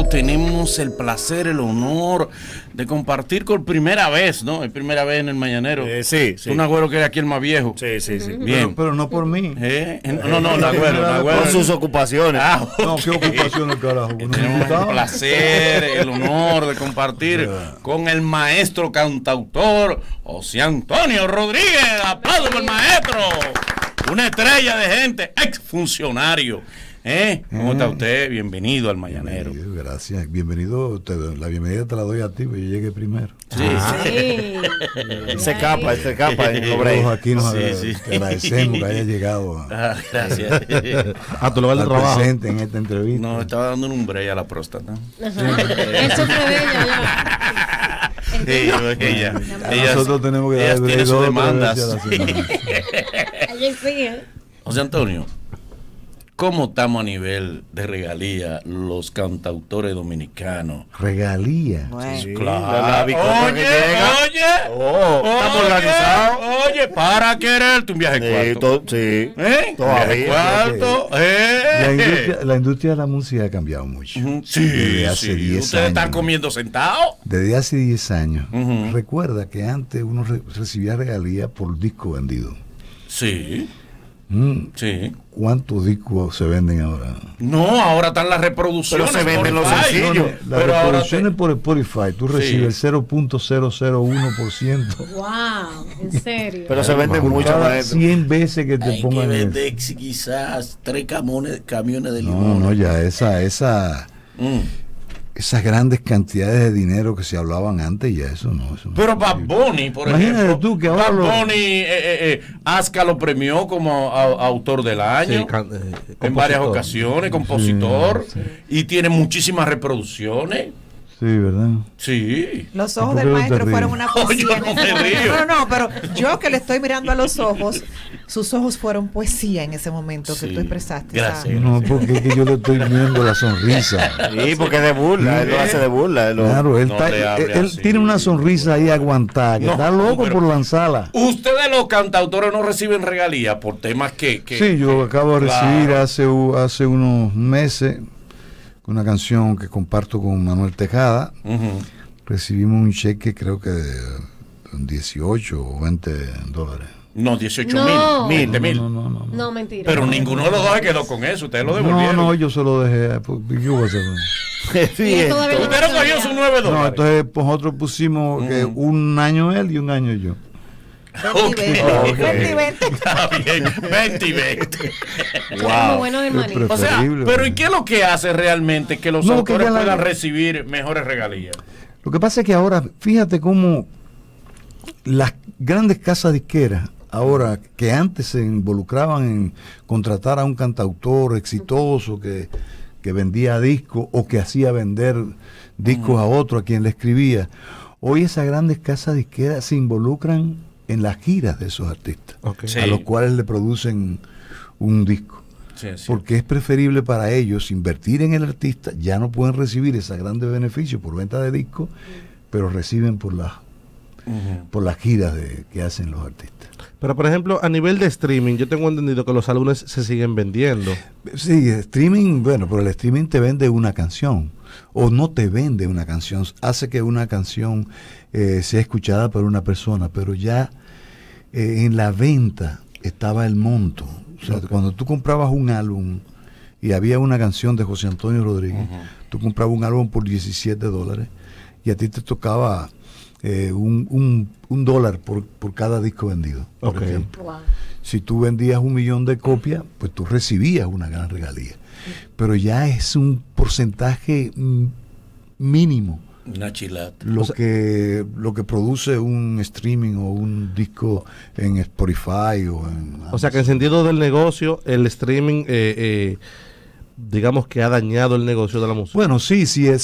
tenemos el placer, el honor de compartir por primera vez, ¿no? Es primera vez en el Mañanero. Sí. Un Agüero que era aquí el más viejo. Sí. Bien. Pero no por mí. No, el Agüero. Con sus ocupaciones. No, ¿qué ocupaciones, carajo? Tenemos el placer, el honor de compartir con el maestro cantautor José Antonio Rodríguez. ¡Aplausos para el maestro! Una estrella de gente, exfuncionario. ¿Cómo está usted? Bienvenido al Mañanero. Gracias, bienvenido. La bienvenida te la doy a ti, porque yo llegué primero. Sí. Se escapa. Aquí nos te agradecemos que haya llegado Gracias. a tu lugar de trabajo presente en esta entrevista. No, estaba dando un break a la próstata. Eso fue ella. Nosotros tenemos que dar tiene sus demandas. José Antonio, ¿cómo estamos a nivel de regalía los cantautores dominicanos? ¿Regalía? Bueno. Sí, claro. Oye, estamos organizados. Oye, para quererte un viaje cuarto. Sí. Viaje cuarto. La industria de la música ha cambiado mucho. Sí, Desde hace 10 años. ¿Ustedes están comiendo sentados? Desde hace 10 años. Recuerda que antes uno recibía regalía por disco vendido. Sí. Sí. ¿Cuántos discos se venden ahora? No, ahora están las reproducciones. Pero se venden los sencillos. Las reproducciones por Spotify, tú recibes el 0.001%. Wow, en serio. Pero se venden mucho cada 100 veces que te Hay pongan que en vender quizás 3 camiones de limón. No, ya esas grandes cantidades de dinero que se hablaban antes, ya eso no. Pero Bad Bunny, por Imagínate ejemplo, tú que ahora Bad Bunny, Azca lo premió como autor del año en varias ocasiones, compositor, y tiene muchísimas reproducciones. Sí, ¿verdad? Sí. Los ojos del maestro fueron una poesía. Yo no me río. No, pero yo que le estoy mirando a los ojos, sus ojos fueron poesía en ese momento que tú expresaste. Gracias. No, porque es que yo le estoy viendo la sonrisa. Sí, porque es de burla, él lo hace de burla. Claro, él así. tiene una sonrisa ahí aguantada, que está loco por lanzarla. Ustedes los cantautores no reciben regalías por temas que sí, yo acabo de recibir hace unos meses una canción que comparto con Manuel Tejada. Recibimos un cheque, creo que de 18 o 20 dólares. No, 18 mil. No, mentira. Pero ninguno de los dos se quedó con eso. Ustedes lo devolvieron. No, yo se lo dejé. ¿Qué voy a hacer? Usted no cogió sus 9 dólares. No, entonces nosotros pusimos que un año él y un año yo. 20 y 20. Está bien, 20 y 20. Wow. Bueno de maní. O sea, pero ¿y qué es lo que hace realmente que los autores puedan recibir mejores regalías? Lo que pasa es que ahora, fíjate cómo las grandes casas disqueras, ahora que antes se involucraban en contratar a un cantautor exitoso que vendía discos o que hacía vender discos a otro, a quien le escribía, hoy esas grandes casas disqueras se involucran en las giras de esos artistas, a los cuales le producen un disco. Porque es preferible para ellos invertir en el artista. Ya no pueden recibir esos grandes beneficios por venta de discos, pero reciben por las giras que hacen los artistas. Pero por ejemplo, a nivel de streaming, yo tengo entendido que los álbumes se siguen vendiendo. Sí, streaming, bueno, pero el streaming te vende una canción o no te vende una canción, hace que una canción sea escuchada por una persona, pero ya en la venta estaba el monto. O sea, cuando tú comprabas un álbum y había una canción de José Antonio Rodríguez, tú comprabas un álbum por 17 dólares y a ti te tocaba un dólar por cada disco vendido, por ejemplo. Wow. Si tú vendías 1 millón de copias, pues tú recibías una gran regalía. Pero ya es un porcentaje mínimo. Una chilata. Lo que produce un streaming o un disco en Spotify o sea que en sentido del negocio, el streaming digamos que ha dañado el negocio de la música. Bueno, sí,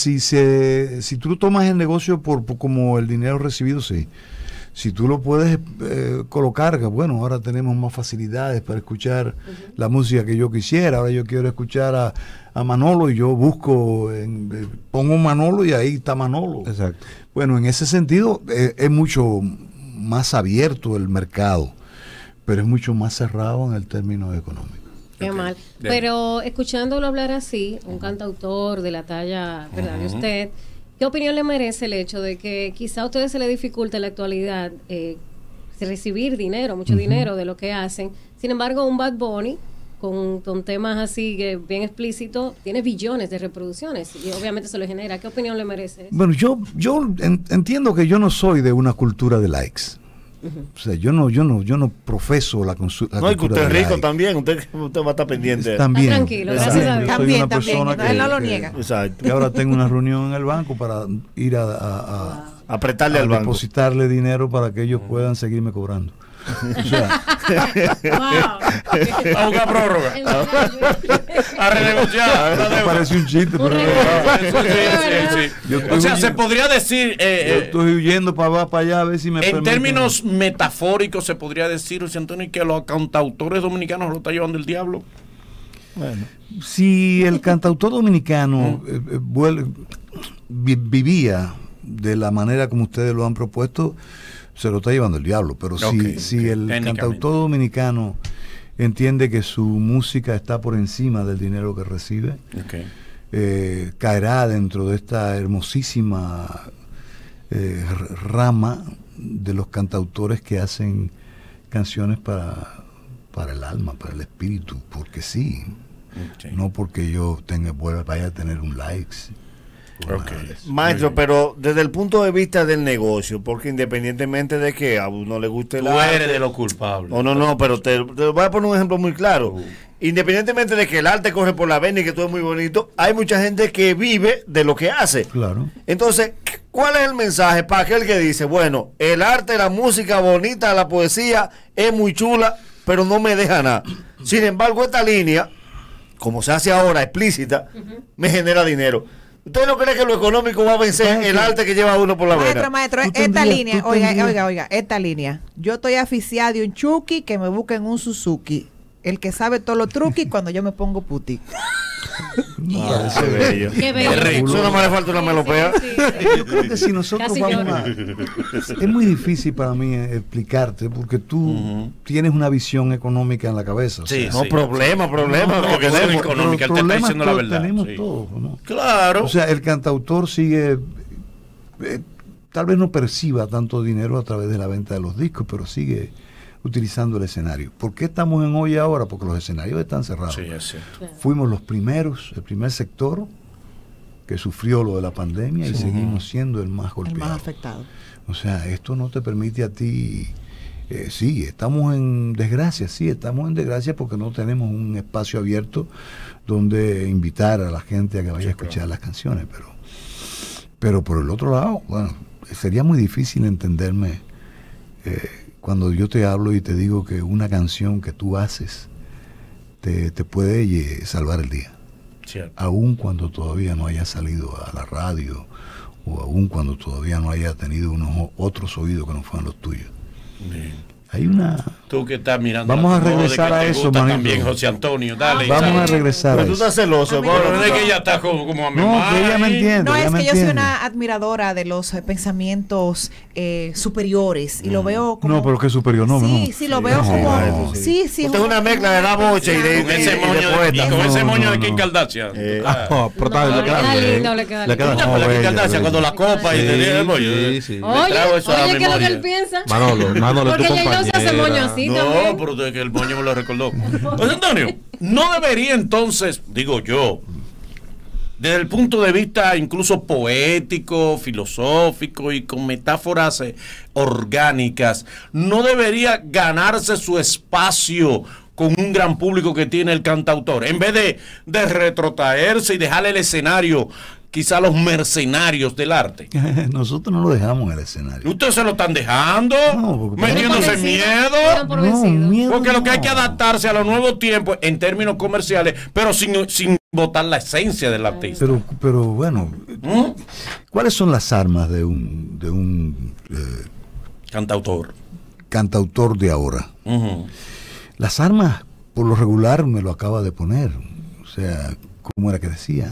si tú tomas el negocio por como el dinero recibido, sí. Si tú lo puedes colocar, bueno, ahora tenemos más facilidades para escuchar la música que yo quisiera. Ahora yo quiero escuchar a Manolo y yo busco, pongo Manolo y ahí está Manolo. Exacto. Bueno, en ese sentido es mucho más abierto el mercado, pero es mucho más cerrado en el término económico. Qué mal. Pero escuchándolo hablar así, un cantautor de la talla, ¿verdad?, de usted, ¿qué opinión le merece el hecho de que quizá a ustedes se les dificulta en la actualidad recibir dinero, mucho dinero de lo que hacen? Sin embargo, un Bad Bunny con temas así que bien explícitos tiene billones de reproducciones y obviamente eso le genera. ¿Qué opinión le merece eso? Bueno, yo entiendo que yo no soy de una cultura de likes. O sea, yo no profeso la cultura. No, y que usted es de rico like. también, usted va a estar pendiente. También. Está tranquilo, gracias a Dios. Yo soy una persona él no lo niega. Exacto. que ahora tengo una reunión en el banco para ir a Apretarle al banco. depositarle dinero para que ellos puedan seguirme cobrando. O sea, A buscar prórroga. A renegociar. esto parece un chiste, pero Sí. Yo estoy O sea, se huyendo. podría decir, yo estoy huyendo para allá a ver si me en permiten. términos metafóricos, se podría decir, José Antonio, que los cantautores dominicanos lo está llevando el diablo. Bueno. Si el cantautor dominicano vivía de la manera como ustedes lo han propuesto, se lo está llevando el diablo. Pero si el Técnicamente. cantautor dominicano entiende que su música está por encima del dinero que recibe, caerá dentro de esta hermosísima rama de los cantautores que hacen canciones para el alma, para el espíritu, porque sí. No porque yo vaya a tener un likes. Maestro, pero desde el punto de vista del negocio, porque independientemente de que a uno le guste Tú eres de los culpables. No, pero te voy a poner un ejemplo muy claro. Independientemente de que el arte corre por la vena y que todo es muy bonito, hay mucha gente que vive de lo que hace. Claro. Entonces, ¿cuál es el mensaje para aquel que dice, bueno, el arte, la música bonita, la poesía es muy chula, pero no me deja nada? Sin embargo, esta línea, como se hace ahora, explícita, me genera dinero. ¿Usted no cree que lo económico va a vencer el arte que lleva uno por la vena? Maestro, Tú esta tendrías- línea, tú oiga, tendrías- esta línea. Yo estoy aficiada de un Chucky, que me busquen un Suzuki. El que sabe todos los truquis cuando yo me pongo puti. Qué bello. Qué bello. Eso no me le falta una melopea. Yo creo que si nosotros Casi vamos lloro. a... Es muy difícil para mí explicarte, porque tú tienes una visión económica en la cabeza. o Sí, sea, No, problema No, que que tenemos. es económica, él te está problemas diciendo la todos verdad. tenemos Sí. todos, ¿no? Claro. O sea, el cantautor sigue, tal vez no perciba tanto dinero a través de la venta de los discos, pero sigue utilizando el escenario. ¿Por qué estamos en olla ahora? Porque los escenarios están cerrados. Sí, es cierto. Fuimos los primeros, el primer sector que sufrió lo de la pandemia y seguimos siendo el más El golpeado. más afectado. O sea, esto no te permite a ti... sí, estamos en desgracia, porque no tenemos un espacio abierto donde invitar a la gente a que vaya a escuchar las canciones, pero por el otro lado, bueno, sería muy difícil entenderme cuando yo te hablo y te digo que una canción que tú haces te puede salvar el día, Cierto. aun cuando todavía no haya salido a la radio o aun cuando todavía no haya tenido unos otros oídos que no fueran los tuyos. Bien. Hay una... Tú que estás mirando. Vamos a la- no, de regresar que a te eso, gusta manito. también, José Antonio. Dale. Vamos a Isabel. regresar a Pero tú eso. estás celoso. Pero es que ella está como a mi No, que ella me entiende. No, ella es me que yo soy entiende. una admiradora de los pensamientos superiores y lo veo como... No, pero que superior, no, Sí, no. sí, lo veo No, como... eso Sí, sí. Usted es una mezcla de la bocha y de Con ese moño de, poeta. y con No, ese moño no, de no. Kim Kardashian. Pero No, le le queda bien. lindo, le queda lindo. ¿Te acuerdas de Kim Kardashian cuando la copa y Sí, te dice el moño? sí, sí. Oye, trago eso a la oye, ¿qué es lo que memoria. él piensa? Manolo, Porque tu ella no se hace moño compañera. así No, también. pero de que el moño me lo recordó. José Antonio, no debería entonces, digo yo, desde el punto de vista incluso poético, filosófico y con metáforas orgánicas, no debería ganarse su espacio con un gran público que tiene el cantautor, en vez de retrotraerse y dejarle el escenario quizá a los mercenarios del arte. Nosotros no lo dejamos en el escenario. Ustedes se lo están dejando, No, porque- metiéndose Por vencido. miedo. Quedan por vencido. miedo Porque lo que hay que no. adaptarse a los nuevos tiempos en términos comerciales, pero sin botar la esencia del artista. Pero bueno, ¿Mm? ¿cuáles son las armas de un Cantautor. cantautor de ahora? Ujú. Las armas, por lo regular, me lo acaba de poner. O sea, ¿cómo era que decía?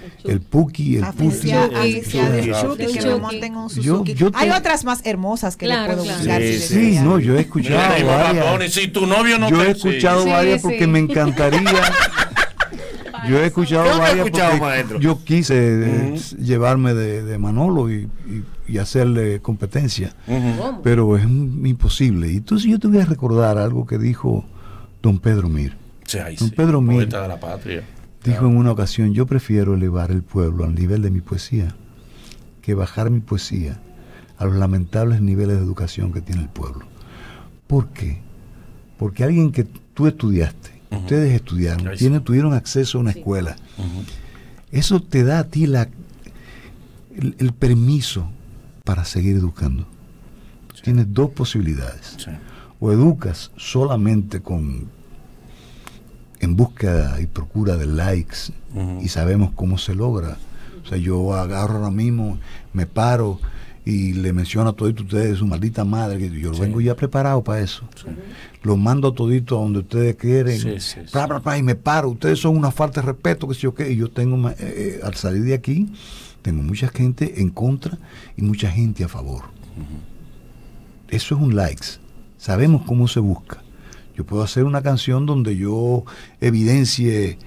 el Puki, el Puki. Aficiado en Chucky, que me Chucky. monten un Suzuki. Yo Hay te- otras más hermosas que Claro, le puedo claro. buscar. Sí, si sí, desea. No, yo he escuchado Mira, Bad Bunny, varias. si tu novio no Yo te... he escuchado Sí, varias sí. porque me encantaría. Yo he escuchado ¿Qué has varias escuchado, porque maestro? yo quise llevarme de Manolo y hacerle competencia, Ujú. pero es imposible. Entonces yo te voy a recordar algo que dijo don Pedro Mir. Sí, ahí Don sí, Pedro Mir poeta de la patria. dijo en una ocasión: yo prefiero elevar el pueblo al nivel de mi poesía que bajar mi poesía a los lamentables niveles de educación que tiene el pueblo. ¿Por qué? Porque alguien que tú estudiaste, ustedes estudiaron, Ahí sí. tuvieron acceso a una escuela, eso te da a ti el permiso para seguir educando. Tienes dos posibilidades: Sí. o educas solamente en búsqueda y procura de likes, y sabemos cómo se logra. O sea, yo agarro ahora mismo, me paro y le menciono a todos ustedes su maldita madre, que yo lo vengo ya preparado para eso. Lo mando todito a donde ustedes quieren, y me paro. Ustedes son una falta de respeto, que sé yo qué. Y yo tengo, al salir de aquí, tengo mucha gente en contra y mucha gente a favor. Eso es un likes. Sabemos cómo se busca. Yo puedo hacer una canción donde yo evidencie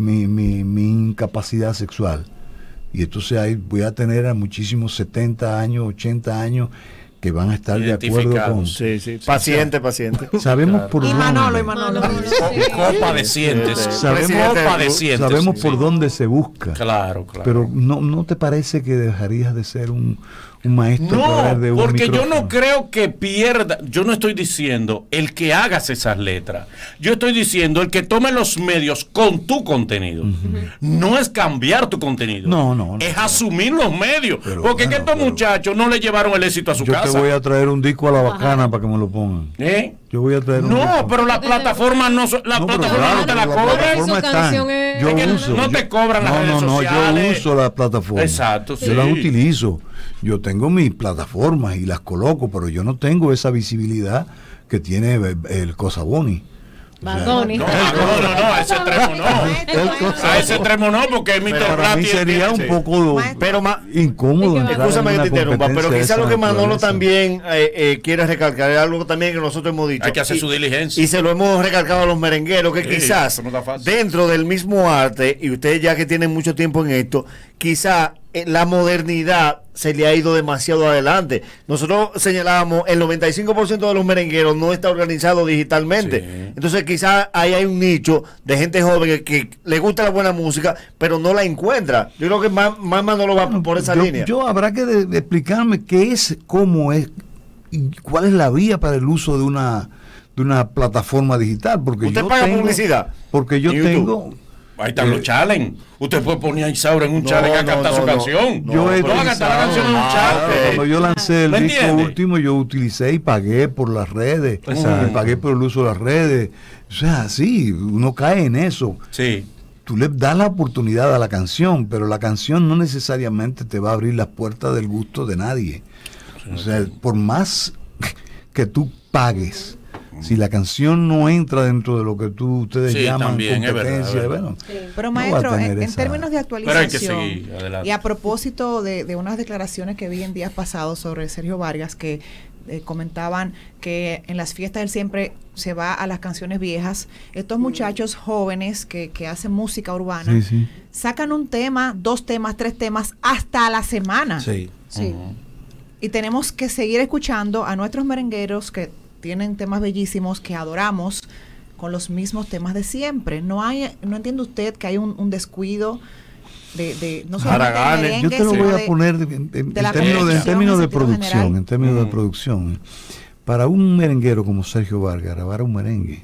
mi incapacidad sexual. Y entonces ahí voy a tener a muchísimos 70 años, 80 años que van a estar de acuerdo con... Identificados. Sí, sí. Paciente. Sabemos por Y dónde. Manolo, y Manolo. Copadecientes. Presidente, Copadecientes. Sabemos por dónde se busca. Claro, claro. Pero ¿no te parece que dejarías de ser un maestro a No, través de un porque yo micrófono? no creo que pierda. Yo no estoy diciendo el que hagas esas letras. Yo estoy diciendo el que tome los medios con tu contenido. No es cambiar tu contenido. No. Es asumir los medios. Pero porque es que bueno, estos muchachos no le llevaron el éxito a su Yo casa. te voy a traer un disco a la bacana para que me lo pongan. ¿Eh? Yo voy a traer un disco. No, pero las plataformas no son. Las No, pero plataformas claro, no te la pero las cobran. plataformas Su están. canción es- Yo Es que uso. no te cobran las redes Yo sociales. uso las plataformas. Exacto, Yo sí. las utilizo. Yo tengo mis plataformas y las coloco, pero yo no tengo esa visibilidad que tiene el Cosa Boni. Bad Bunny. No, a ese extremo no. A ese extremo no, porque Mr. Para Brat mí tiene- sería un sí. poco Pero incómodo. entrar escúchame en que una te interrumpa, pero competencia quizás de lo esa que Manolo naturaleza. también quiere recalcar es algo también que nosotros hemos dicho. Hay que hacer Y- su diligencia. Y se lo hemos recalcado a los merengueros, que Sí, quizás eso no está fácil. dentro del mismo arte, y ustedes ya que tienen mucho tiempo en esto, quizás la modernidad se le ha ido demasiado adelante. Nosotros señalábamos, el 95% de los merengueros no está organizado digitalmente. Sí. Entonces quizás ahí hay un nicho de gente joven que le gusta la buena música, pero no la encuentra. Yo creo que más Manolo va por esa línea. Yo habrá que de explicarme qué es, cómo es y cuál es la vía para el uso de una plataforma digital. Porque ¿Usted yo paga tengo- publicidad Porque yo en YouTube? tengo. Ahí están los challenge. Usted puede poner a Isaura en un No, challenge a no, cantar no, su no. canción. Yo he no va a cantar la canción en un challenge. Cuando yo lancé el ¿Me disco entiende? último, yo utilicé y pagué por las redes. Y pagué por el uso de las redes. O sea, sí, uno cae en eso. Sí. Tú le das la oportunidad a la canción, pero la canción no necesariamente te va a abrir las puertas del gusto de nadie. O sea, por más que tú pagues, si la canción no entra dentro de lo que ustedes Sí, llaman también, es verdad, competencia, es verdad. bueno, Pero no va a maestro, tener en esa- términos de Pero hay que actualización seguir adelante. y a propósito de unas declaraciones que vi en días pasados sobre Sergio Vargas, que comentaban que en las fiestas él siempre se va a las canciones viejas. Estos muchachos jóvenes que hacen música urbana Sí, sí. sacan un tema, 2 temas, 3 temas hasta la semana. Sí. Sí. Y tenemos que seguir escuchando a nuestros merengueros que tienen temas bellísimos que adoramos con los mismos temas de siempre. No entiende usted que hay un descuido de no solamente de Haraganes. merengue, Yo te lo sino voy a de- poner en de la términos producción, en términos de en sentido producción, general. en términos de producción. Para un merenguero como Sergio Vargas grabar un merengue,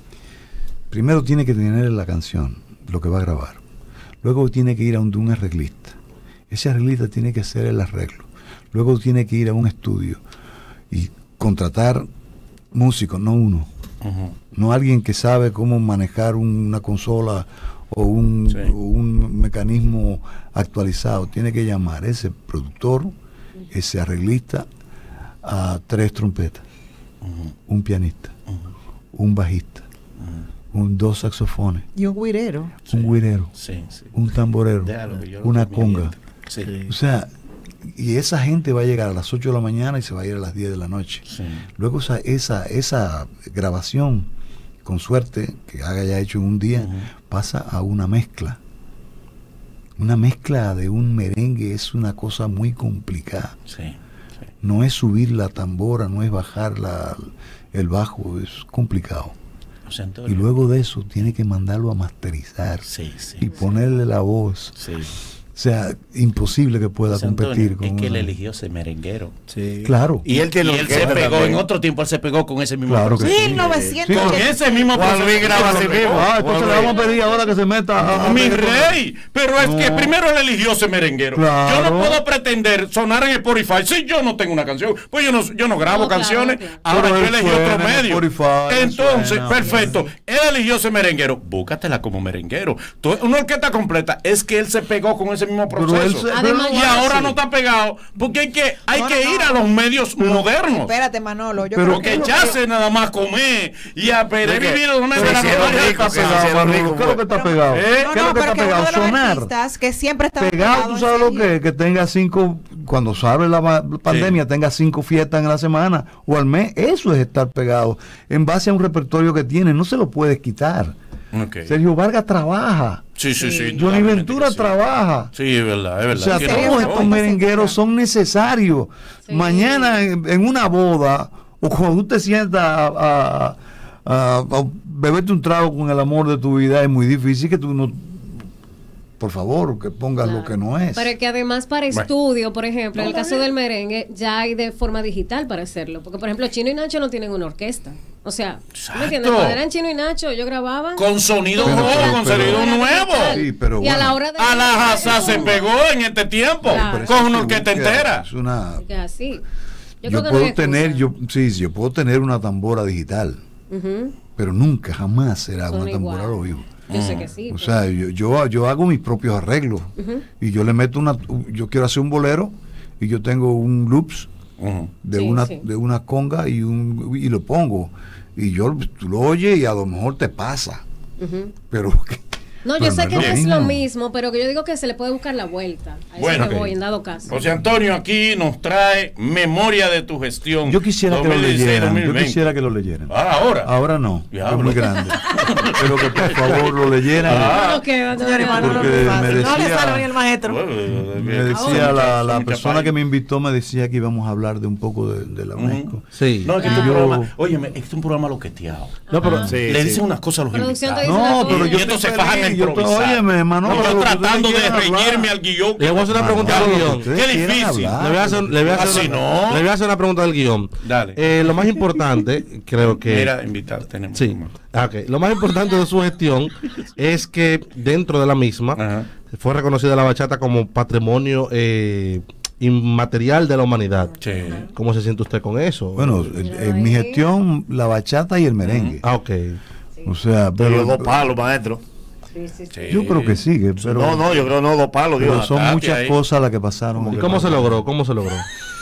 primero tiene que tener la canción, lo que va a grabar. Luego tiene que ir a un arreglista. Ese arreglista tiene que hacer el arreglo. Luego tiene que ir a un estudio y contratar músicos, no uno. No alguien que sabe cómo manejar una consola o un mecanismo actualizado. Tiene que llamar ese productor, ese arreglista, a 3 trompetas, un pianista, un bajista, dos saxofones, Y un guirero. un güirero, Sí, sí. un tamborero, Déjalo que yo lo una termine. conga. Sí. O sea, y esa gente va a llegar a las 8 de la mañana y se va a ir a las 10 de la noche. Sí. Luego esa grabación, con suerte, que haya hecho en un día, pasa a una mezcla. Una mezcla de un merengue es una cosa muy complicada. Sí. No es subir la tambora, no es bajar el bajo, es complicado. José Antonio. Y luego de eso tiene que mandarlo a masterizar Sí, sí. y ponerle la voz. Sí. O sea, imposible que pueda José Antonio, competir con es que él una- eligió ese merenguero. Sí. Claro. Y él tiene Y él se orquesta pegó, también. en otro tiempo él se pegó con ese mismo Claro que proceso. sí. 1900. Con ese mismo Juan Luis graba así mismo. entonces le vamos a pedir ahora que se meta a Mi reggaetón. rey, pero es que No. primero él eligió ese merenguero. Claro. Yo no puedo pretender sonar en Spotify si yo no tengo una canción. Pues yo no grabo No, claro, canciones. claro. Ahora Pero yo él elegí suena otro en medio. Spotify, Entonces, suena. perfecto. Él eligió ese merenguero. Búscatela como merenguero. Una orquesta completa es que él se pegó con ese mismo Pero él proceso. se- Además, Y ahora no está pegado porque hay que No, ir a los medios modernos. Espérate, Manolo. Yo Pero creo Porque que echarse nada más comer y a perder ¿De qué? vivir de una Pero manera si es normal. rico, está que pegado, se hicieron Manolo? ricos, ¿Qué es lo que está Pero- pegado? ¿Eh? ¿Qué es lo que pero está que uno pegado? de los Sonar. artistas que siempre está Pegado, ¿tú sabes lo que tenga 5, cuando se abre la pandemia, tenga 5 fiestas en la semana o al mes? Eso es estar pegado en base a un repertorio que tiene, no se lo puedes quitar. Ok. Sergio Vargas trabaja, Sí, sí, sí. Johnny indudablemente Ventura que sí. trabaja. Sí, es verdad, es verdad. O sea, Tiene Sería todos una razón. estos merengueros son necesarios. Sí. Mañana en una boda, o cuando tú te sientas a beberte un trago con el amor de tu vida, es muy difícil que tú no, por favor, que pongas lo que no es. Pero que además para Bueno. estudio, por ejemplo, en el caso del merengue, ya hay de forma digital para hacerlo. Porque, por ejemplo, Chino y Nacho no tienen una orquesta. O sea, ¿me entiendes? Exacto. Cuando eran Chino y Nacho, yo grababa Con sonido todo nuevo, era con todo sonido era nuevo. digital. Sí, pero Y a la bueno. hora de... A la Hazá se pegó en este tiempo Claro. Pero eso con es una que orquesta búsqueda, entera. es una, Que así. yo creo que no puedo hay tener, excusa. yo puedo tener una tambora digital, Ujú. pero nunca, jamás será Suena una tambora igual. al oído. Yo sé que sí. O pues. sea, yo hago mis propios arreglos y yo le meto yo quiero hacer un bolero y yo tengo un loops Ujú. de Sí, una sí. de una conga y lo pongo y tú lo oyes y a lo mejor te pasa, Ujú. pero No, yo pero sé no que no es mismo. lo mismo, pero que yo digo que se le puede buscar la vuelta. A eso Bueno, que ok. voy, en dado caso. José Antonio aquí nos trae memoria de tu gestión. Yo quisiera que lo 2016, leyeran, 2020. Ahora Ahora. no, Diablo. es muy grande, pero que por favor lo leyeran. Ah. No queda, no Señores, queda. Manolo, Porque no es me fácil. No le decía- sale ni el maestro. Me decía Ahora, la mucha persona paila. que me invitó, me decía que íbamos a hablar de un poco de la UNESCO. Sí. No, es que Ah. este Yo- programa, óyeme, este es un programa loqueteado. No, pero Sí, Le sí. dicen unas cosas a los Producción te invitados. dice No, una pero cosa. yo Y estos se estoy fajan a feliz, yo estoy- improvisar. óyeme, Manolo, No, yo lo que tratando de ustedes quieran reñirme hablar. al guión. le voy a hacer una Manolo, pregunta del lo que guión. ustedes Qué quieran difícil. hablar. Le voy a hacer Así no. le voy a hacer una pregunta del guión. Dale. Lo más importante, creo que... Mira, invitar, tenemos. Sí. Ok. Lo más importante de su gestión es que dentro de la misma Ajá. fue reconocida la bachata como patrimonio inmaterial de la humanidad. Sí. ¿Cómo se siente usted con eso? Bueno, en mi gestión, la bachata y el merengue. Ah, ok. O sea, Pero pero dos palos, maestro. Sí. yo creo que sí, pero, No, yo creo no, dos palos. pero Dios. son Tati muchas ahí. cosas las que pasaron. ¿Y cómo se logró? ¿Cómo se logró?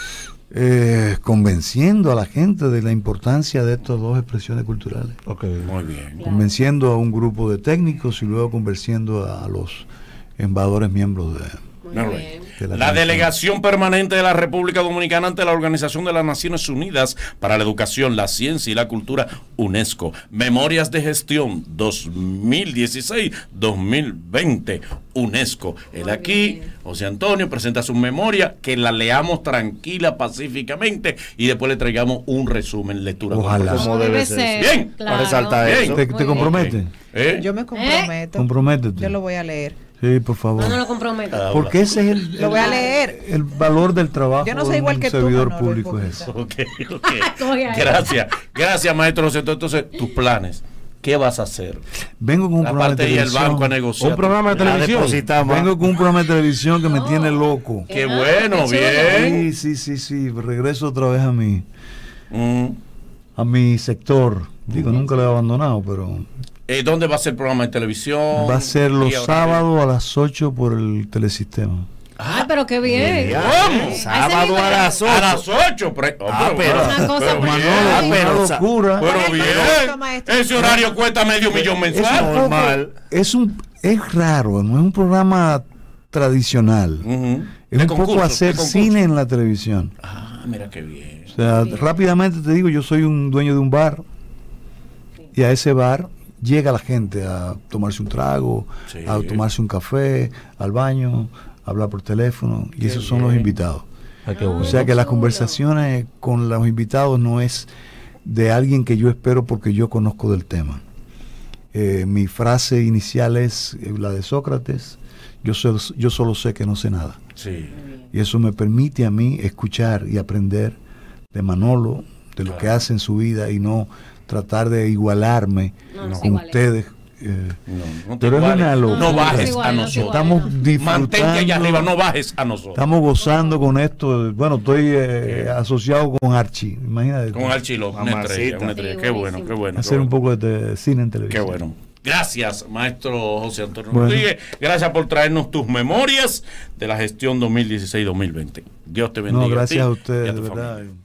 Convenciendo a la gente de la importancia de estas dos expresiones culturales. Ok. Muy bien. Convenciendo a un grupo de técnicos y luego convenciendo a los embajadores miembros de... Muy All bien. right. de La delegación permanente de la República Dominicana ante la Organización de las Naciones Unidas para la Educación, la Ciencia y la Cultura, UNESCO. Memorias de Gestión 2016-2020, UNESCO. Él aquí, José Antonio, presenta su memoria, que la leamos tranquila, pacíficamente, y después le traigamos un resumen, lectura. Ojalá. corta. Como debe ser. Bien. Para resaltar Bien. eso. ¿Te Muy comprometes? ¿Eh? Yo me comprometo. Comprométete. Yo lo voy a leer. Sí, por favor. No lo comprometo. Ah, Porque ese es Lo voy a leer. el valor del trabajo Yo no soy de igual un que tú, servidor Manolo, público un es eso. Ok. Coge ahí. Gracias, maestro José. Entonces, tus planes. ¿Qué vas a hacer? Vengo con un programa de Aparte de ir al televisión. banco a negociar. Un programa de La televisión. depositamos. Vengo con un programa de televisión que me tiene loco. Qué bueno, bien. Sí. Regreso otra vez Mm. a mi sector. Digo, nunca lo he abandonado, pero ¿Dónde va a ser el programa de televisión? va a ser los ¿Qué horario? sábados a las 8 por el telesistema. Ah, Ah, pero qué bien. ¿Cómo? Sábado a las 8. A las 8. pero- Una cosa muy bien, pero- una locura. pero Correcto, bien. maestro. Ese horario cuesta medio millón mensual. normal. Es raro, no es un programa tradicional. Ujú. Es De un poco concurso, hacer de concurso. cine en la televisión. Ah, mira qué bien. O sea, rápidamente te digo, yo soy un dueño de un bar y a ese bar llega la gente a tomarse un trago, Sí. a tomarse un café, al baño, a hablar por teléfono y esos son los invitados. Ay, qué bueno. O sea que las conversaciones con los invitados no es de alguien que yo espero porque yo conozco del tema. Mi frase inicial es la de Sócrates, yo solo sé que no sé nada. Sí. Y eso me permite a mí escuchar y aprender de Manolo, de lo que hace en su vida y no tratar de igualarme No se con iguale. ustedes. No te Pero es iguales. una locura. No bajes igual, a no se nosotros. igual. Estamos Mantente disfrutando, allá arriba, no bajes a nosotros. estamos gozando con esto. Bueno, estoy asociado con Archie, imagínate. Con Archilo, una Mamacita. estrella, una estrella. Sí, Qué bueno, buenísimo. qué bueno. Hacer un poco de cine en Qué televisión. bueno. Gracias, maestro José Antonio Bueno. Rodríguez. Gracias por traernos tus memorias de la gestión 2016-2020. Dios te bendiga. No, gracias ti a y ustedes, tu de verdad. familia.